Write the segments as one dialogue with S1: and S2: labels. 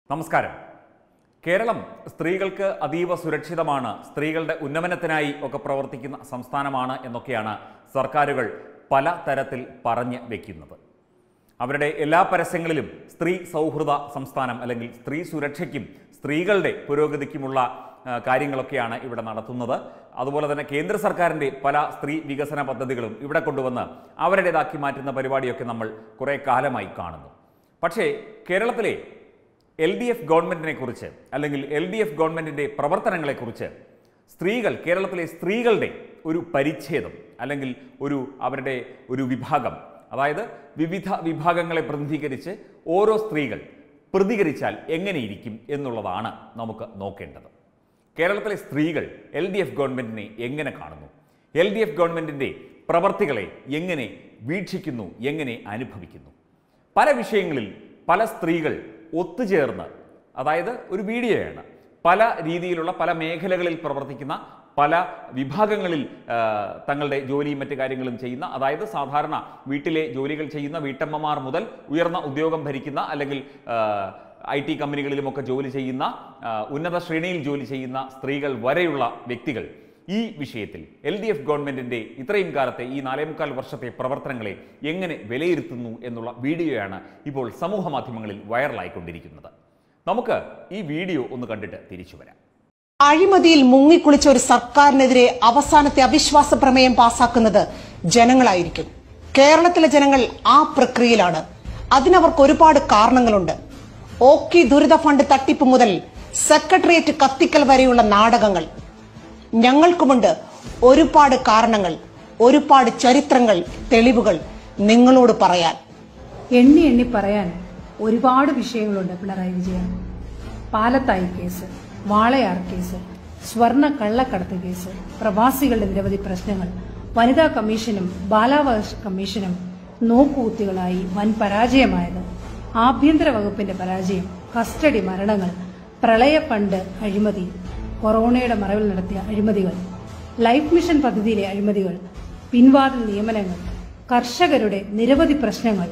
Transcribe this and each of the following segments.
S1: നമസ്കാരം. കേരളം സ്ത്രീകൾക്ക് അതീവ സുരക്ഷിതമാണ്, സ്ത്രീകളുടെ ഉന്നമനത്തിനായി ഒക്കെ പ്രവർത്തിക്കുന്ന സംസ്ഥാനമാണ് എന്നൊക്കെയാണ് സർക്കാരുകൾ പല തരത്തിൽ പറഞ്ഞു വെക്കുന്നത്. അവരുടെ എല്ലാ പരസ്യങ്ങളിലും സ്ത്രീ സൗഹൃദ സംസ്ഥാനം അല്ലെങ്കിൽ സ്ത്രീ സുരക്ഷയ്ക്കും സ്ത്രീകളുടെ പുരോഗതിക്കുമുള്ള കാര്യങ്ങളൊക്കെയാണ് ഇവിടെ നടത്തുന്നത്. അതുപോലെ തന്നെ കേന്ദ്ര സർക്കാരിൻ്റെ പല സ്ത്രീ വികസന പദ്ധതികളും ഇവിടെ കൊണ്ടുവന്ന് അവരുടേതാക്കി മാറ്റുന്ന പരിപാടിയൊക്കെ നമ്മൾ കുറേ കാലമായി കാണുന്നു. പക്ഷേ കേരളത്തിലെ LDF ഗവൺമെൻറ്റിനെ കുറിച്ച് അല്ലെങ്കിൽ LDF ഗവൺമെൻറ്റിൻ്റെ പ്രവർത്തനങ്ങളെക്കുറിച്ച് കേരളത്തിലെ സ്ത്രീകളുടെ ഒരു പരിച്ഛേദം അല്ലെങ്കിൽ അവരുടെ ഒരു വിഭാഗം, അതായത് വിവിധ വിഭാഗങ്ങളെ പ്രതിനിധീകരിച്ച് ഓരോ സ്ത്രീകൾ പ്രതികരിച്ചാൽ എങ്ങനെയിരിക്കും എന്നുള്ളതാണ് നമുക്ക് നോക്കേണ്ടത്. കേരളത്തിലെ സ്ത്രീകൾ LDF ഗവൺമെൻറ്റിനെ എങ്ങനെ കാണുന്നു, LDF ഗവൺമെൻറ്റിൻ്റെ പ്രവർത്തികളെ എങ്ങനെ വീക്ഷിക്കുന്നു, എങ്ങനെ അനുഭവിക്കുന്നു? പല വിഷയങ്ങളിൽ പല സ്ത്രീകൾ ഒത്തുചേർന്ന്, അതായത് ഒരു വീഡിയോയാണ്, പല രീതിയിലുള്ള പല മേഖലകളിൽ പ്രവർത്തിക്കുന്ന പല വിഭാഗങ്ങളിൽ തങ്ങളുടെ ജോലിയും മറ്റു കാര്യങ്ങളും ചെയ്യുന്ന, അതായത് സാധാരണ വീട്ടിലെ ജോലികൾ ചെയ്യുന്ന വീട്ടമ്മമാർ മുതൽ ഉയർന്ന ഉദ്യോഗം ഭരിക്കുന്ന അല്ലെങ്കിൽ IT കമ്പനികളിലുമൊക്കെ ജോലി ചെയ്യുന്ന, ഉന്നത ശ്രേണിയിൽ ജോലി ചെയ്യുന്ന സ്ത്രീകൾ വരെയുള്ള വ്യക്തികൾ ഈ വിഷയത്തിൽ LDF ഗവൺമെൻറ്റിൻ്റെ ഇത്രയും കാലത്തെ ഈ 4.25 വർഷത്തെ പ്രവർത്തനങ്ങളെ എങ്ങനെ വിലയിരുത്തുന്നു എന്നുള്ള വീഡിയോയാണ് ഇപ്പോൾ സമൂഹ മാധ്യമങ്ങളിൽ വൈറലായിക്കൊണ്ടിരിക്കുന്നത്. നമുക്ക് ഈ വീഡിയോ ഒന്ന് കണ്ടിട്ട് തിരിച്ചു വരാം.
S2: അഴിമതിയിൽ മുങ്ങിക്കുളിച്ച ഒരു സർക്കാരിനെതിരെ അവസാനത്തെ അവിശ്വാസ പ്രമേയം പാസാക്കുന്നത് ജനങ്ങളായിരിക്കും. കേരളത്തിലെ ജനങ്ങൾ ആ പ്രക്രിയയിലാണ്. അതിനവർക്ക് ഒരുപാട് കാരണങ്ങളുണ്ട്. ഓക്കി ദുരിത ഫണ്ട് തട്ടിപ്പ് മുതൽ സെക്രട്ടേറിയറ്റ് കത്തിക്കൽ വരെയുള്ള നാടകങ്ങൾ. ഞങ്ങൾക്കുമുണ്ട് ഒരുപാട് കാരണങ്ങൾ, ഒരുപാട് ചരിത്രങ്ങൾ, തെളിവുകൾ നിങ്ങളോട് പറയാൻ.
S3: എണ്ണി എണ്ണി പറയാൻ ഒരുപാട് വിഷയങ്ങളുണ്ട്. പിണറായി വിജയൻ പാലത്തായി കേസ്, വാളയാർ കേസ്, സ്വർണ്ണ കള്ളക്കടത്ത് കേസ്, പ്രവാസികളുടെ നിരവധി പ്രശ്നങ്ങൾ, വനിതാ കമ്മീഷനും ബാലാവകാശ കമ്മീഷനും നോക്കുകുത്തികളായി വൻ പരാജയമായത്, ആഭ്യന്തര വകുപ്പിന്റെ പരാജയം, കസ്റ്റഡി മരണങ്ങൾ, പ്രളയ ഫണ്ട് അഴിമതി, കൊറോണയുടെ മറവിൽ നടത്തിയ അഴിമതികൾ, ലൈഫ് മിഷൻ പദ്ധതിയിലെ അഴിമതികൾ, പിൻവാതിൽ നിയമനങ്ങൾ, കർഷകരുടെ നിരവധി പ്രശ്നങ്ങൾ,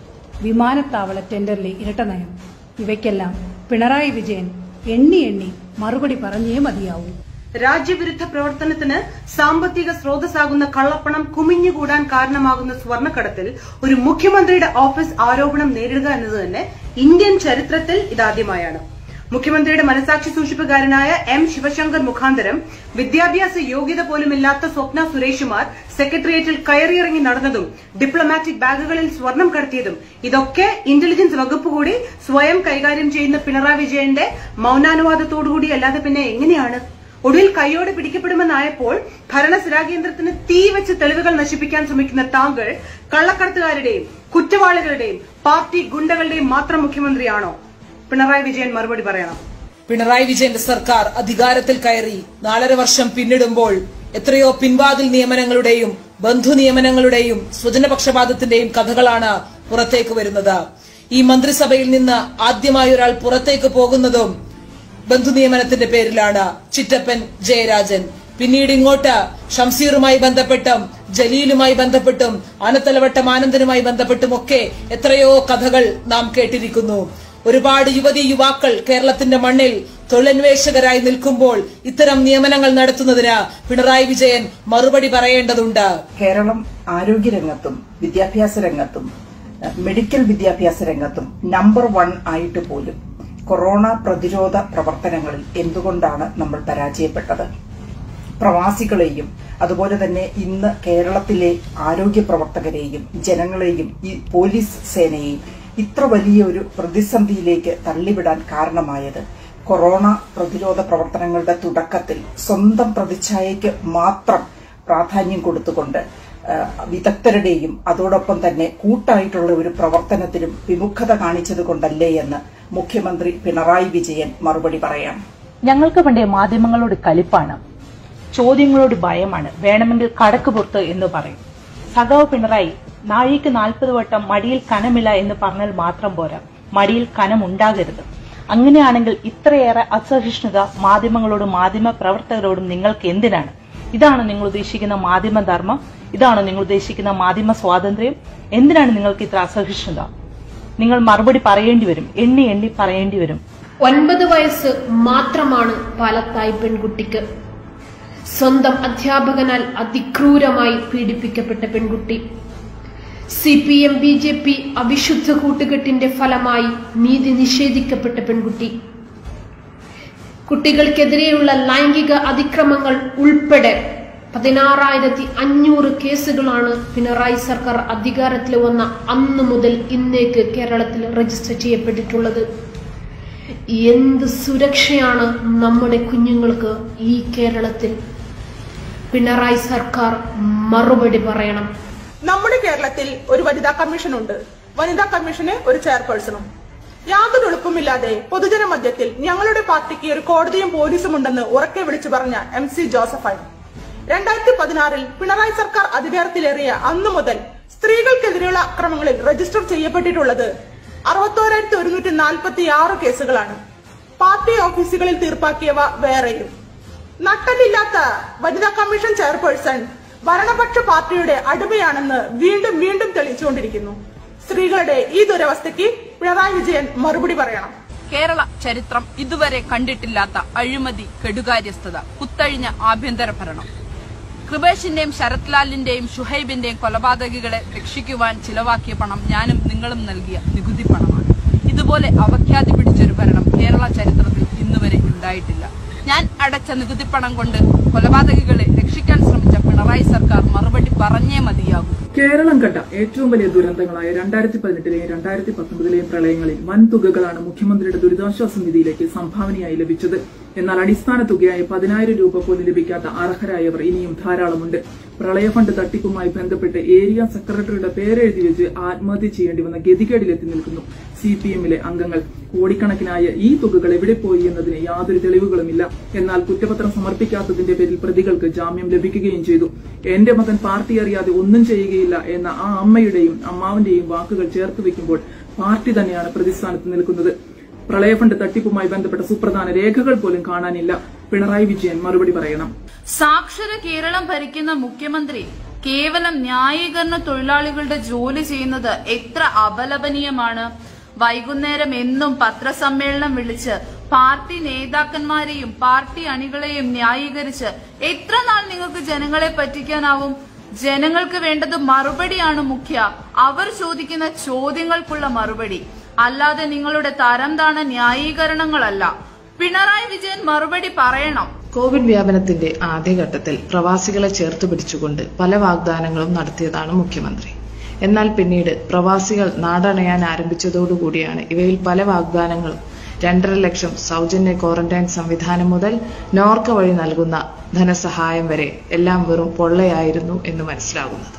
S3: വിമാനത്താവള ടെൻഡറിലെ ഇരട്ടനയം, ഇവയ്ക്കെല്ലാം പിണറായി വിജയൻ എണ്ണി എണ്ണി മറുപടി പറഞ്ഞേ മതിയാവൂ.
S4: രാജ്യവിരുദ്ധ പ്രവർത്തനത്തിന് സാമ്പത്തിക സ്രോതസ്സാകുന്ന കള്ളപ്പണം കുമിഞ്ഞുകൂടാൻ കാരണമാകുന്ന സ്വർണ്ണക്കടത്തിൽ ഒരു മുഖ്യമന്ത്രിയുടെ ഓഫീസ് ആരോപണം നേരിടുക എന്നത് തന്നെ ഇന്ത്യൻ ചരിത്രത്തിൽ ഇതാദ്യമായാണ്. മുഖ്യമന്ത്രിയുടെ മനസാക്ഷി സൂക്ഷിപ്പുകാരനായ M. ശിവശങ്കർ മുഖാന്തരം വിദ്യാഭ്യാസ യോഗ്യത പോലുമില്ലാത്ത സ്വപ്ന സുരേഷുമാർ സെക്രട്ടേറിയറ്റിൽ കയറിയിറങ്ങി നടന്നതും ഡിപ്ലോമാറ്റിക് ബാഗുകളിൽ സ്വർണം കടത്തിയതും ഇതൊക്കെ ഇന്റലിജൻസ് വകുപ്പ് കൂടി സ്വയം കൈകാര്യം ചെയ്യുന്ന പിണറായി വിജയന്റെ മൌനാനുവാദത്തോടുകൂടി അല്ലാതെ പിന്നെ എങ്ങനെയാണ്? ഒടുവിൽ കൈയോടെ പിടിക്കപ്പെടുമെന്നായപ്പോൾ ഭരണസിരാകേന്ദ്രത്തിന് തീ വെച്ച് തെളിവുകൾ നശിപ്പിക്കാൻ ശ്രമിക്കുന്ന താങ്കൾ കള്ളക്കടത്തുകാരുടെയും കുറ്റവാളികളുടെയും പാർട്ടി ഗുണ്ടകളുടെയും മാത്രം മുഖ്യമന്ത്രിയാണോ? പിണറായി വിജയൻ മറുപടി പറയണം.
S5: പിണറായി വിജയന്റെ സർക്കാർ അധികാരത്തിൽ കയറി 4.5 വർഷം പിന്നിടുമ്പോൾ എത്രയോ പിൻവാതിൽ നിയമനങ്ങളുടെയും ബന്ധു നിയമനങ്ങളുടെയും സ്വജനപക്ഷപാതത്തിന്റെയും കഥകളാണ് പുറത്തേക്ക് വരുന്നത്. ഈ മന്ത്രിസഭയിൽ നിന്ന് ആദ്യമായി ഒരാൾ പുറത്തേക്ക് പോകുന്നതും ബന്ധു നിയമനത്തിന്റെ പേരിലാണ്. ചിറ്റപ്പൻ ജയരാജൻ. പിന്നീട് ഇങ്ങോട്ട് ഷംസീറുമായി ബന്ധപ്പെട്ടും ജലീലുമായി ബന്ധപ്പെട്ടും ആനത്തലവട്ടം ആനന്ദനുമായി ബന്ധപ്പെട്ടുമൊക്കെ എത്രയോ കഥകൾ നാം കേട്ടിരിക്കുന്നു. ഒരുപാട് യുവാക്കൾ കേരളത്തിന്റെ മണ്ണിൽ തൊഴിലന്വേഷകരായി നിൽക്കുമ്പോൾ ഇത്തരം നിയമനങ്ങൾ നടത്തുന്നതിന് പിണറായി വിജയൻ മറുപടി പറയേണ്ടതുണ്ട്.
S6: കേരളം ആരോഗ്യരംഗത്തും വിദ്യാഭ്യാസ രംഗത്തും മെഡിക്കൽ വിദ്യാഭ്യാസ രംഗത്തും നമ്പർ 1 ആയിട്ട് പോലും കൊറോണ പ്രതിരോധ പ്രവർത്തനങ്ങളിൽ എന്തുകൊണ്ടാണ് നമ്മൾ പരാജയപ്പെട്ടത്? പ്രവാസികളെയും അതുപോലെ തന്നെ ഇന്ന് കേരളത്തിലെ ആരോഗ്യ പ്രവർത്തകരെയും ജനങ്ങളെയും ഈ പോലീസ് സേനയെയും ഇത്ര വലിയ ഒരു പ്രതിസന്ധിയിലേക്ക് തള്ളിവിടാൻ കാരണമായത് കൊറോണ പ്രതിരോധ പ്രവർത്തനങ്ങളുടെ തുടക്കത്തിൽ സ്വന്തം പ്രതിച്ഛായയ്ക്ക് മാത്രം പ്രാധാന്യം കൊടുത്തുകൊണ്ട് വിദഗ്ധരുടെയും അതോടൊപ്പം തന്നെ കൂട്ടായിട്ടുള്ള ഒരു പ്രവർത്തനത്തിലും വിമുഖത കാണിച്ചതുകൊണ്ടല്ലേ എന്ന് മുഖ്യമന്ത്രി പിണറായി വിജയൻ മറുപടി പറയാം.
S7: ഞങ്ങൾക്ക് പണ്ടേ മാധ്യമങ്ങളോട് കലിപ്പാണ്, ചോദ്യങ്ങളോട് ഭയമാണ്, വേണമെങ്കിൽ കടക്ക് പുറത്ത് എന്ന് പറയും. സഖാവ് പിണറായി, നാഴിക്ക് 40 വട്ടം മടിയിൽ കനമില്ല എന്ന് പറഞ്ഞാൽ മാത്രം പോരാ, മടിയിൽ കനമുണ്ടാകരുത്. അങ്ങനെയാണെങ്കിൽ ഇത്രയേറെ അസഹിഷ്ണുത മാധ്യമങ്ങളോടും മാധ്യമ പ്രവർത്തകരോടും നിങ്ങൾക്ക് എന്തിനാണ്? ഇതാണ് നിങ്ങൾ ഉദ്ദേശിക്കുന്ന മാധ്യമ ധർമ്മം? ഇതാണോ നിങ്ങൾ ഉദ്ദേശിക്കുന്ന മാധ്യമ സ്വാതന്ത്ര്യം? എന്തിനാണ് നിങ്ങൾക്ക് ഇത്ര അസഹിഷ്ണുത? നിങ്ങൾ മറുപടി പറയേണ്ടി വരും, എണ്ണി എണ്ണി പറയേണ്ടി വരും.
S8: 9 വയസ്സ് മാത്രമാണ് പാലത്തായി പെൺകുട്ടിക്ക്. സ്വന്തം അധ്യാപകനാൽ അതിക്രൂരമായി പീഡിപ്പിക്കപ്പെട്ട പെൺകുട്ടി. CPM BJP അവിശുദ്ധ കൂട്ടുകെട്ടിന്റെ ഫലമായി നീതി നിഷേധിക്കപ്പെട്ട പെൺകുട്ടി. കുട്ടികൾക്കെതിരെയുള്ള ലൈംഗിക അതിക്രമങ്ങൾ ഉൾപ്പെടെ 16,500 കേസുകളാണ് പിണറായി സർക്കാർ അധികാരത്തിൽ വന്ന അന്നു മുതൽ ഇന്നേക്ക് കേരളത്തിൽ രജിസ്റ്റർ ചെയ്യപ്പെട്ടിട്ടുള്ളത്. എന്ത് സുരക്ഷയാണ് നമ്മുടെ കുഞ്ഞുങ്ങൾക്ക് ഈ കേരളത്തിൽ? പിണറായി സർക്കാർ മറുപടി പറയണം.
S9: നമ്മുടെ കേരളത്തിൽ ഒരു വനിതാ കമ്മീഷൻ ഉണ്ട്. വനിതാ കമ്മീഷന് ഒരു ചെയർപേഴ്സണും. യാതൊരു എളുപ്പമില്ലാതെ പൊതുജന മധ്യത്തിൽ ഞങ്ങളുടെ പാർട്ടിക്ക് ഒരു കോടതിയും പോലീസും ഉണ്ടെന്ന് ഉറക്കെ വിളിച്ചു പറഞ്ഞ MC ജോസഫായി 2016 പിണറായി സർക്കാർ അധികാരത്തിലേറിയ അന്നു മുതൽ സ്ത്രീകൾക്കെതിരെയുള്ള അക്രമങ്ങളിൽ രജിസ്റ്റർ ചെയ്യപ്പെട്ടിട്ടുള്ളത് 61,146 കേസുകളാണ്. പാർട്ടി ഓഫീസുകളിൽ തീർപ്പാക്കിയവ വേറെയും. നട്ടലില്ലാത്ത വനിതാ കമ്മീഷൻ ചെയർപേഴ്സൺ ഭരണപക്ഷ പാർട്ടിയുടെ അടിമയാണെന്ന് വീണ്ടും വീണ്ടും തെളിയിച്ചുകൊണ്ടിരിക്കുന്നു. സ്ത്രീകളുടെ ഈ ദുരവസ്ഥയ്ക്ക് പിണറായി വിജയൻ മറുപടി പറയണം.
S10: കേരള ചരിത്രം ഇതുവരെ കണ്ടിട്ടില്ലാത്ത അഴിമതി, കെടുകാര്യസ്ഥത, കുത്തഴിഞ്ഞ ആഭ്യന്തര ഭരണം. കൃപേഷിന്റെയും ശരത് ലാലിന്റെയും ഷുഹൈബിന്റെയും കൊലപാതകികളെ രക്ഷിക്കുവാൻ ചിലവാക്കിയ പണം ഞാനും നിങ്ങളും നൽകിയ നികുതി പണമാണ്. ഇതുപോലെ അവഖ്യാതി പിടിച്ചൊരു ഭരണം കേരള ചരിത്രത്തിൽ ഇന്നുവരെ ഉണ്ടായിട്ടില്ല. ഞാൻ അടച്ച നികുതി പണം കൊണ്ട് കൊലപാതകികളെ രക്ഷിക്കാൻ ശ്രമിച്ച പിണറായി സർക്കാർ മറുപടി പറഞ്ഞേ മതിയാകൂ.
S11: കേരളം കണ്ട ഏറ്റവും വലിയ ദുരന്തങ്ങളായ 2018ലെയും 2019ലെയും പ്രളയങ്ങളിൽ വൻതുകകളാണ് മുഖ്യമന്ത്രിയുടെ ദുരിതാശ്വാസ നിധിയിലേക്ക് സംഭാവനയായി ലഭിച്ചത്. എന്നാൽ അടിസ്ഥാന തുകയായ 10,000 രൂപ പോലും ലഭിക്കാത്ത അർഹരായവർ ഇനിയും ധാരാളമുണ്ട്. പ്രളയ ഫണ്ട് തട്ടിപ്പുമായി ബന്ധപ്പെട്ട് ഏരിയ സെക്രട്ടറിയുടെ പേരെഴുതി വെച്ച് ആത്മഹത്യ ചെയ്യേണ്ടി വന്ന ഗതികേടിലെത്തി നിൽക്കുന്നു CPMലെ അംഗങ്ങൾ. കോടിക്കണക്കിനായ ഈ തുകകൾ എവിടെ പോയി എന്നതിന് യാതൊരു തെളിവുകളുമില്ല. എന്നാൽ കുറ്റപത്രം സമർപ്പിക്കാത്തതിന്റെ പേരിൽ പ്രതികൾക്ക് ജാമ്യം ലഭിക്കുകയും ചെയ്തു. എന്റെ മകൻ പാർട്ടി അറിയാതെ ഒന്നും ചെയ്യുകയില്ല എന്ന ആ അമ്മയുടെയും അമ്മാവന്റെയും വാക്കുകൾ ചേർത്ത് വെക്കുമ്പോൾ പാർട്ടി തന്നെയാണ് പ്രതിസ്ഥാനത്ത് നിൽക്കുന്നത്. പ്രളയഫണ്ട് തട്ടിപ്പുമായി ബന്ധപ്പെട്ട സുപ്രധാന രേഖകൾ പോലും കാണാനില്ല. പിണറായി വിജയൻ മറുപടി പറയണം.
S10: സാക്ഷര കേരളം ഭരിക്കുന്ന മുഖ്യമന്ത്രി കേവലം ന്യായീകരണ തൊഴിലാളികളുടെ ജോലി ചെയ്യുന്നത് എത്ര അപലപനീയമാണ്. വൈകുന്നേരം എന്നും പത്രസമ്മേളനം വിളിച്ച് പാർട്ടി നേതാക്കന്മാരെയും പാർട്ടി അണികളെയും ന്യായീകരിച്ച് എത്ര നാൾ നിങ്ങൾക്ക് ജനങ്ങളെ പറ്റിക്കാനാവും? ജനങ്ങൾക്ക് വേണ്ടത് മറുപടിയാണ് മുഖ്യ. അവർ ചോദിക്കുന്ന ചോദ്യങ്ങൾക്കുള്ള മറുപടി, അല്ലാതെ നിങ്ങളുടെ തരംതാണ ന്യായീകരണങ്ങളല്ല. പിണറായി വിജയൻ മറുപടി പറയണം.
S12: കോവിഡ് വ്യാപനത്തിന്റെ ആദ്യഘട്ടത്തിൽ പ്രവാസികളെ ചേർത്ത് പിടിച്ചുകൊണ്ട് പല വാഗ്ദാനങ്ങളും നടത്തിയതാണ് മുഖ്യമന്ത്രി. എന്നാൽ പിന്നീട് പ്രവാസികൾ നാടണയാൻ ആരംഭിച്ചതോടുകൂടിയാണ് ഇവയിൽ പല വാഗ്ദാനങ്ങളും 2.5 ലക്ഷം സൗജന്യ ക്വാറന്റൈൻ സംവിധാനം മുതൽ നോർക്ക വഴി നൽകുന്ന ധനസഹായം വരെ എല്ലാം വെറും പൊള്ളയായിരുന്നു എന്ന് മനസ്സിലാകുന്നത്.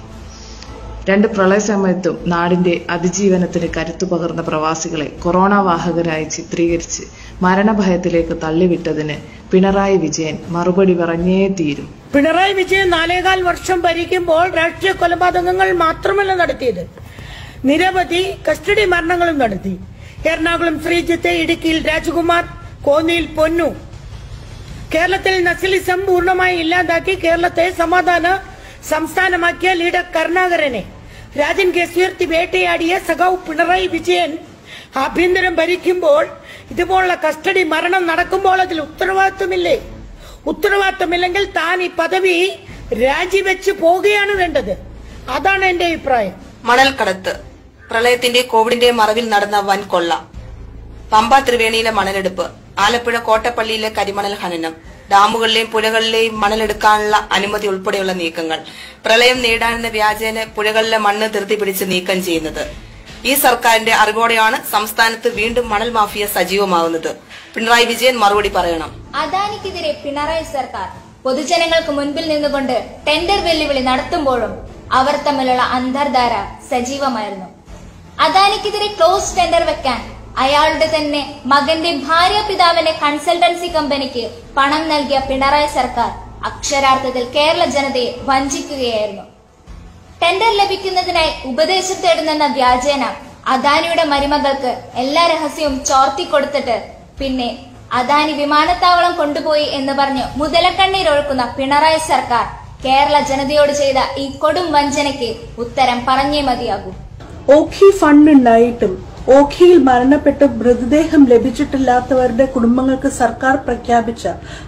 S12: 2 പ്രളയ സമയത്തും നാടിന്റെ അതിജീവനത്തിന് കരുത്തു പകർന്ന പ്രവാസികളെ കൊറോണ വാഹകരായി ചിത്രീകരിച്ച് മരണഭയത്തിലേക്ക് തള്ളിവിട്ടതിന് പിണറായി വിജയൻ മറുപടി പറഞ്ഞേ തീരും.
S13: പിണറായി വിജയൻ 4.25 വർഷം ഭരിക്കുമ്പോൾ രാഷ്ട്രീയ കൊലപാതകങ്ങൾ മാത്രമല്ല നടത്തിയത്, നിരവധി കസ്റ്റഡി മരണങ്ങളും നടത്തി. എറണാകുളം ശ്രീജിത്ത്, ഇടുക്കിയിൽ രാജകുമാർ, കോന്നിയിൽ പൊന്നു. കേരളത്തിൽ നക്സലിസം പൂർണ്ണമായി ഇല്ലാതാക്കി കേരളത്തെ സമാധാന സംസ്ഥാനമാക്കിയ ലീഡർ കരുണാകരനെ രാജൻ കേസ് ഉയർത്തി വേട്ടയാടിയ സഖാവ് പിണറായി വിജയൻ ആഭ്യന്തരം ഭരിക്കുമ്പോൾ ഇതുപോലുള്ള കസ്റ്റഡി മരണം നടക്കുമ്പോൾ അതിൽ ഉത്തരവാദിത്വമില്ലേ? ഉത്തരവാദിത്വമില്ലെങ്കിൽ താൻ ഈ പദവി രാജിവെച്ച് പോവുകയാണ് വേണ്ടത്. അതാണ് എന്റെ അഭിപ്രായം.
S14: മണൽക്കടത്ത്, പ്രളയത്തിന്റെ കോവിഡിന്റെ മറവിൽ നടന്ന വൻ കൊള്ള, പമ്പ ത്രിവേണിയിലെ മണലെടുപ്പ്, ആലപ്പുഴ കോട്ടപ്പള്ളിയിലെ കരിമണൽ ഖനനം, ഡാമുകളിലെയും പുഴകളിലെയും മണലെടുക്കാനുള്ള അനുമതി ഉൾപ്പെടെയുള്ള നീക്കങ്ങൾ, പ്രളയം നേടാനെന്ന വ്യാജേന പുഴകളിലെ മണ്ണ് ധൃതി പിടിച്ച് നീക്കം ചെയ്യുന്നത്. ഈ സർക്കാരിന്റെ അറിവോടെയാണ് സംസ്ഥാനത്ത് വീണ്ടും മണൽ മാഫിയ സജീവമാവുന്നത്. പിണറായി വിജയൻ മറുപടി പറയണം.
S15: അദാനിക്കെതിരെ പിണറായി സർക്കാർ പൊതുജനങ്ങൾക്ക് മുൻപിൽ നിന്നുകൊണ്ട് ടെൻഡർ വെല്ലുവിളി നടത്തുമ്പോഴും അവർ തമ്മിലുള്ള അന്തർധാര സജീവമായിരുന്നു. അദാനിക്കെതിരെ ക്ലോസ് ടെൻഡർ വെക്കാൻ അയാളുടെ തന്നെ മകന്റെ ഭാര്യ പിതാവിന്റെ കൺസൾട്ടൻസി കമ്പനിക്ക് പണം നൽകിയ പിണറായി സർക്കാർ അക്ഷരാർത്ഥത്തിൽ കേരള ജനതയെ വഞ്ചിക്കുകയായിരുന്നു. ടെൻഡർ ലഭിക്കുന്നതിനായി ഉപദേശം തേടുന്നെന്ന വ്യാജേന അദാനിയുടെ മരുമകൾക്ക് എല്ലാ രഹസ്യവും ചോർത്തിക്കൊടുത്തിട്ട് പിന്നെ അദാനി വിമാനത്താവളം കൊണ്ടുപോയി എന്ന് പറഞ്ഞ് മുതലക്കണ്ണീരൊഴുക്കുന്ന പിണറായി സർക്കാർ കേരള ജനതയോട് ചെയ്ത ഈ കൊടും വഞ്ചനയ്ക്ക് ഉത്തരം പറഞ്ഞേ മതിയാകൂ.
S16: ഓഖി ഫണ്ട് ഉണ്ടായിട്ടും ഓഖിയിൽ മരണപ്പെട്ട് മൃതദേഹം ലഭിച്ചിട്ടില്ലാത്തവരുടെ കുടുംബങ്ങൾക്ക് സർക്കാർ പ്രഖ്യാപിച്ച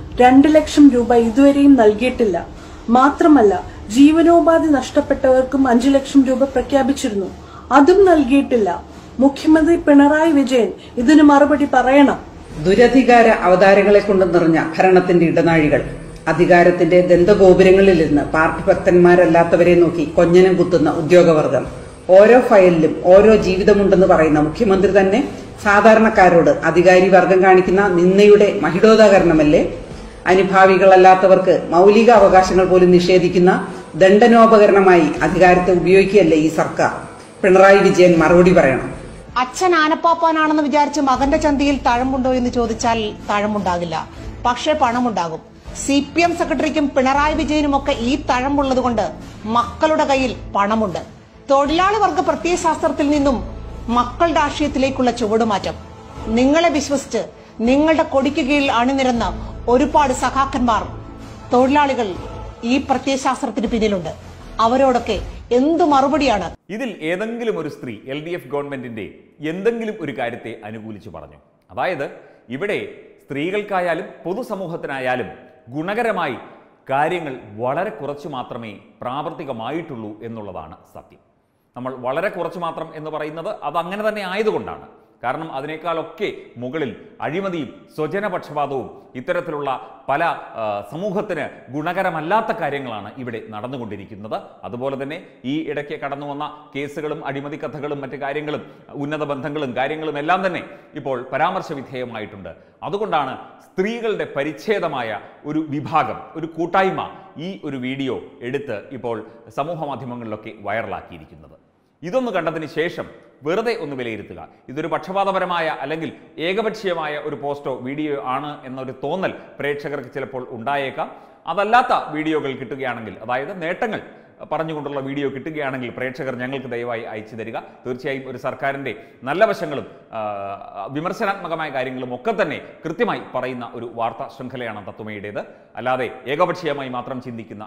S16: 2 ലക്ഷം രൂപ ഇതുവരെയും നൽകിയിട്ടില്ല. മാത്രമല്ല, ജീവനോപാധി നഷ്ടപ്പെട്ടവർക്കും 5 ലക്ഷം രൂപ പ്രഖ്യാപിച്ചിരുന്നു. അതും നൽകിയിട്ടില്ല. മുഖ്യമന്ത്രി പിണറായി വിജയൻ ഇതിന് മറുപടി പറയണം.
S6: ദുരധികാര അവതാരങ്ങളെ കൊണ്ട് നിറഞ്ഞ ഭരണത്തിന്റെ ഇടനാഴികൾ, അധികാരത്തിന്റെ ദന്തഗോപുരങ്ങളിൽ നിന്ന് പാർട്ടി ഭക്തന്മാരല്ലാത്തവരെ നോക്കി കൊഞ്ഞനം കുത്തുന്ന ഉദ്യോഗവർഗം, ഓരോ ഫയലിലും ഓരോ ജീവിതമുണ്ടെന്ന് പറയുന്ന മുഖ്യമന്ത്രി തന്നെ സാധാരണക്കാരോട് അധികാരി വർഗം കാണിക്കുന്ന നിന്ദയുടെ മഹിടോദാഹരണമല്ലേ? അനുഭാവികളല്ലാത്തവർക്ക് മൌലിക അവകാശങ്ങൾ പോലും നിഷേധിക്കുന്ന ദണ്ഡനോപകരണമായി അധികാരത്തെ ഉപയോഗിക്കുകയല്ലേ ഈ സർക്കാർ? പിണറായി വിജയൻ മറുപടി പറയണം.
S2: അച്ഛൻ ആനപ്പാപ്പാനാണെന്ന് വിചാരിച്ച് മകന്റെ ചന്തിയിൽ തഴമ്പുണ്ടോ എന്ന് ചോദിച്ചാൽ തഴമ്പുണ്ടാകില്ല, പക്ഷേ പണമുണ്ടാകും. CPM സെക്രട്ടറിക്കും പിണറായി വിജയനുമൊക്കെ ഈ തഴമ്പുള്ളതുകൊണ്ട് മക്കളുടെ കയ്യിൽ പണമുണ്ട്. തൊഴിലാളി വർഗ പ്രത്യയശാസ്ത്രത്തിൽ നിന്നും മക്കൾ രാഷ്ട്രീയത്തിലേക്കുള്ള ചുവടുമാറ്റം. നിങ്ങളെ വിശ്വസിച്ച് നിങ്ങളുടെ കൊടിക്ക് കീഴിൽ അണിനിരന്ന ഒരുപാട് സഖാക്കന്മാർ, തൊഴിലാളികൾ ഈ പ്രത്യയശാസ്ത്രത്തിന് പിന്നിലുണ്ട്. അവരോടൊക്കെ എന്തു മറുപടിയാണ്?
S1: ഇതിൽ ഏതെങ്കിലും ഒരു സ്ത്രീ LDF ഗവൺമെന്റിന്റെ എന്തെങ്കിലും ഒരു കാര്യത്തെ അനുകൂലിച്ചു പറഞ്ഞു? അതായത് ഇവിടെ സ്ത്രീകൾക്കായാലും പൊതുസമൂഹത്തിനായാലും ഗുണകരമായി കാര്യങ്ങൾ വളരെ കുറച്ചു മാത്രമേ പ്രാവർത്തികമായിട്ടുള്ളൂ എന്നുള്ളതാണ് സത്യം. നമ്മൾ വളരെ കുറച്ച് മാത്രം എന്ന് പറയുന്നത് അത് അങ്ങനെ തന്നെ ആയതുകൊണ്ടാണ്. കാരണം അതിനേക്കാളൊക്കെ മുകളിൽ അഴിമതിയും സ്വജനപക്ഷപാതവും ഇത്തരത്തിലുള്ള പല സമൂഹത്തിന് ഗുണകരമല്ലാത്ത കാര്യങ്ങളാണ് ഇവിടെ നടന്നുകൊണ്ടിരിക്കുന്നത്. അതുപോലെ തന്നെ ഈ ഇടയ്ക്ക് കടന്നു വന്ന കേസുകളും അഴിമതി കഥകളും മറ്റു കാര്യങ്ങളും ഉന്നത ബന്ധങ്ങളും കാര്യങ്ങളും എല്ലാം തന്നെ ഇപ്പോൾ പരാമർശ വിധേയമായിട്ടുണ്ട്. അതുകൊണ്ടാണ് സ്ത്രീകളുടെ പരിച്ഛേദമായ ഒരു വിഭാഗം, ഒരു കൂട്ടായ്മ ഈ ഒരു വീഡിയോ എടുത്ത് ഇപ്പോൾ സമൂഹ മാധ്യമങ്ങളിലൊക്കെ വൈറലാക്കിയിരിക്കുന്നത്. ഇതൊന്ന് കണ്ടതിന് ശേഷം വെറുതെ ഒന്ന് വിലയിരുത്തുക. ഇതൊരു പക്ഷപാതപരമായ അല്ലെങ്കിൽ ഏകപക്ഷീയമായ ഒരു പോസ്റ്റോ വീഡിയോ ആണ് എന്നൊരു തോന്നൽ പ്രേക്ഷകർക്ക് ചിലപ്പോൾ ഉണ്ടായേക്കാം. അതല്ലാത്ത വീഡിയോകൾ കിട്ടുകയാണെങ്കിൽ, അതായത് നേട്ടങ്ങൾ പറഞ്ഞുകൊണ്ടുള്ള വീഡിയോ കിട്ടുകയാണെങ്കിൽ പ്രേക്ഷകർ ഞങ്ങൾക്ക് ദയവായി അയച്ചു തരിക. തീർച്ചയായും ഒരു സർക്കാരിൻ്റെ നല്ല വശങ്ങളും വിമർശനാത്മകമായ കാര്യങ്ങളും ഒക്കെ തന്നെ കൃത്യമായി പറയുന്ന ഒരു വാർത്താ ശൃംഖലയാണ് തത്വമയുടേത്. അല്ലാതെ ഏകപക്ഷീയമായി മാത്രം ചിന്തിക്കുന്ന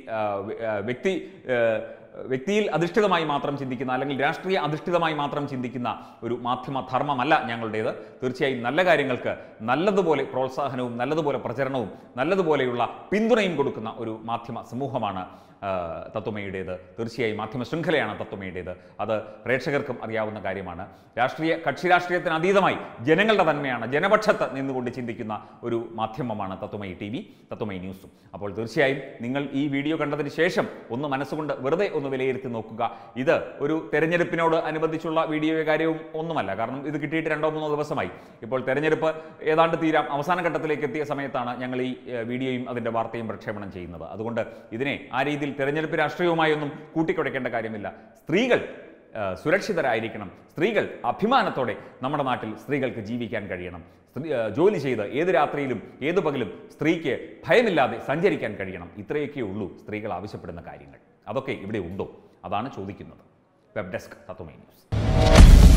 S1: വ്യക്തിയിൽ അധിഷ്ഠിതമായി മാത്രം ചിന്തിക്കുന്ന അല്ലെങ്കിൽ രാഷ്ട്രീയ അധിഷ്ഠിതമായി മാത്രം ചിന്തിക്കുന്ന ഒരു മാധ്യമ ധർമ്മമല്ല ഞങ്ങളുടേത്. തീർച്ചയായും നല്ല കാര്യങ്ങൾക്ക് നല്ലതുപോലെ പ്രോത്സാഹനവും നല്ലതുപോലെ പ്രചരണവും നല്ലതുപോലെയുള്ള പിന്തുണയും കൊടുക്കുന്ന ഒരു മാധ്യമ സമൂഹമാണ് തത്വമയുടേത്. തീർച്ചയായും മാധ്യമ ശൃംഖലയാണ് തത്വമയുടേത്. അത് പ്രേക്ഷകർക്കും അറിയാവുന്ന കാര്യമാണ്. കക്ഷി രാഷ്ട്രീയത്തിന് അതീതമായി ജനങ്ങളുടെ തന്മയാണ്, ജനപക്ഷത്ത് നിന്നുകൊണ്ട് ചിന്തിക്കുന്ന ഒരു മാധ്യമമാണ് തത്വമയി TV, തത്വമയി ന്യൂസും. അപ്പോൾ തീർച്ചയായും നിങ്ങൾ ഈ വീഡിയോ കണ്ടതിന് ശേഷം ഒന്ന് മനസ്സുകൊണ്ട് വെറുതെ ഒന്ന് വിലയിരുത്തി നോക്കുക. ഇത് ഒരു തെരഞ്ഞെടുപ്പിനോട് അനുബന്ധിച്ചുള്ള വീഡിയോ കാര്യവും ഒന്നുമല്ല. കാരണം ഇത് കിട്ടിയിട്ട് 2-3 ദിവസമായി. ഇപ്പോൾ തെരഞ്ഞെടുപ്പ് ഏതാണ്ട് തീരാം അവസാന ഘട്ടത്തിലേക്ക് എത്തിയ സമയത്താണ് ഞങ്ങൾ ഈ വീഡിയോയും അതിൻ്റെ വാർത്തയും പ്രക്ഷേപണം ചെയ്യുന്നത്. അതുകൊണ്ട് ഇതിനെ ആ രീതിയിൽ തെരഞ്ഞെടുപ്പ് രാഷ്ട്രീയവുമായി ഒന്നും കൂട്ടിക്കുഴയ്ക്കേണ്ട കാര്യമില്ല. സ്ത്രീകൾ സുരക്ഷിതരായിരിക്കണം. സ്ത്രീകൾ അഭിമാനത്തോടെ നമ്മുടെ നാട്ടിൽ സ്ത്രീകൾക്ക് ജീവിക്കാൻ കഴിയണം. ജോലി ചെയ്ത് ഏത് രാത്രിയിലും ഏത് പകലും സ്ത്രീക്ക് ഭയമില്ലാതെ സഞ്ചരിക്കാൻ കഴിയണം. ഇത്രയൊക്കെ ഉള്ളൂ സ്ത്രീകൾ ആവശ്യപ്പെടുന്ന കാര്യങ്ങൾ. അതൊക്കെ ഇവിടെ ഉണ്ടോ? അതാണ് ചോദിക്കുന്നത്. Web desk Tatwamayi news.